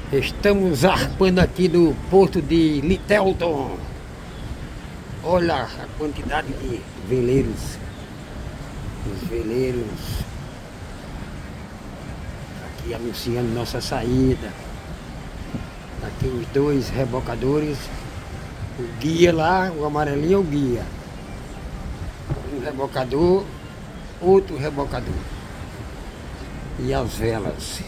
Estamos zarpando aqui do porto de Littleton. Olha a quantidade de veleiros. Os veleiros aqui anunciando nossa saída. Aqui os dois rebocadores. O guia lá, o amarelinho é o guia. Um rebocador, outro rebocador. E as velas.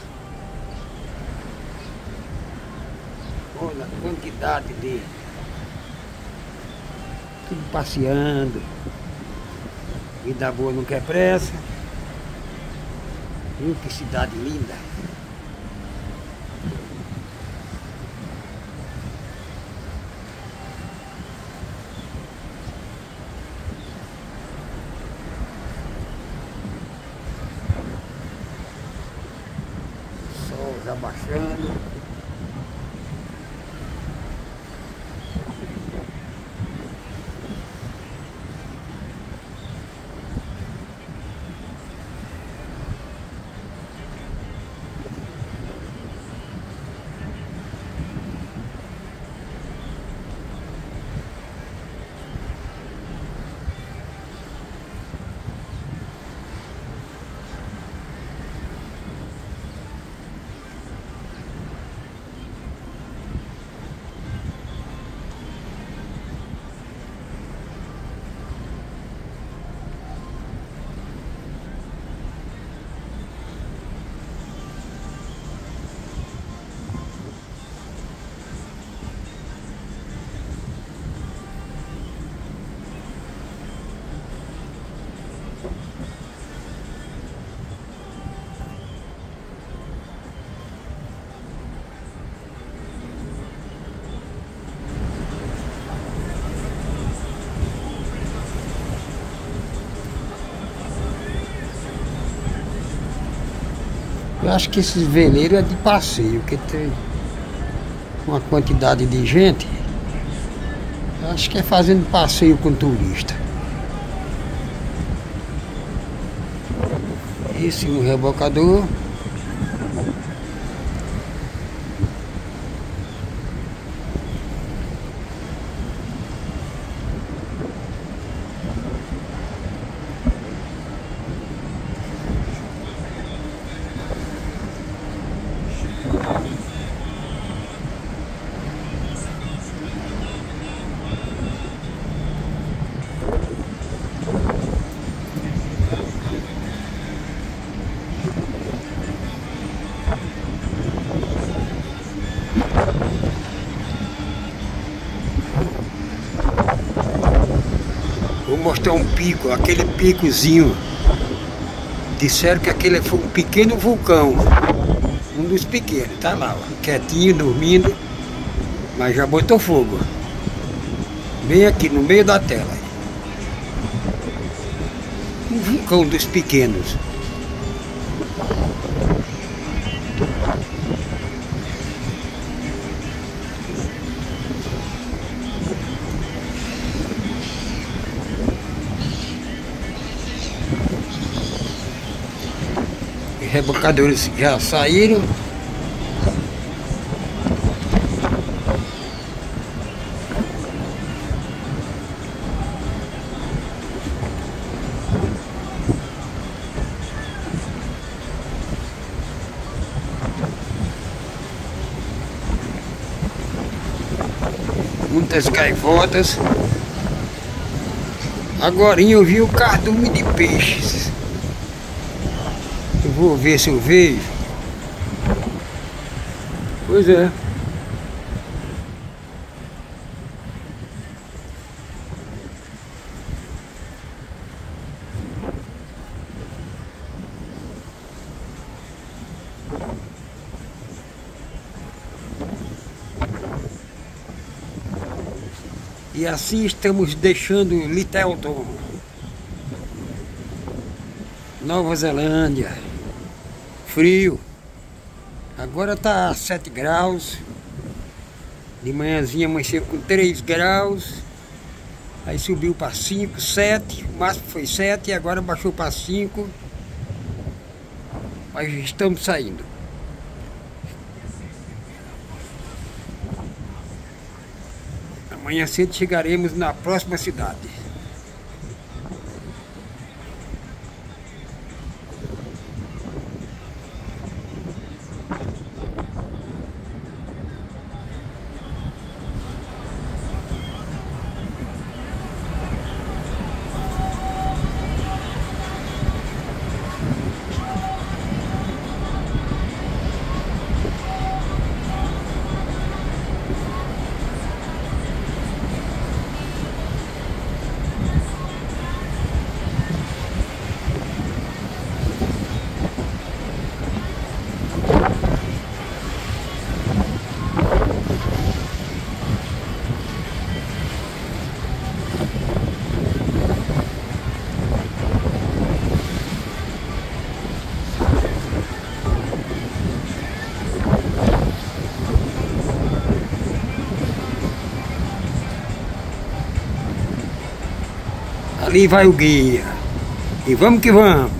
Olha a quantidade de... Tudo passeando. Vida boa não quer pressa. Viu que cidade linda. O sol já baixando. Eu acho que esses veleiros é de passeio, porque tem uma quantidade de gente. Eu acho que é fazendo passeio com turista. Esse é um rebocador. Vou mostrar um pico, aquele picozinho. Disseram que aquele foi um pequeno vulcão. Um dos pequenos, tá lá, ó, quietinho, dormindo. Mas já botou fogo. Bem aqui no meio da tela. Um vulcão dos pequenos. Os rebocadores já saíram. Muitas gaivotas. Agorinha eu vi o cardume de peixes. Eu vou ver se eu vejo. Pois é. E assim estamos deixando Littleton, Nova Zelândia. Frio. Agora tá 7 graus. De manhãzinha amanheceu com 3 graus. Aí subiu para 5, 7. O máximo foi 7 e agora baixou para 5. Mas estamos saindo. Amanhã cedo chegaremos na próxima cidade. Ali vai o guia. E vamos que vamos.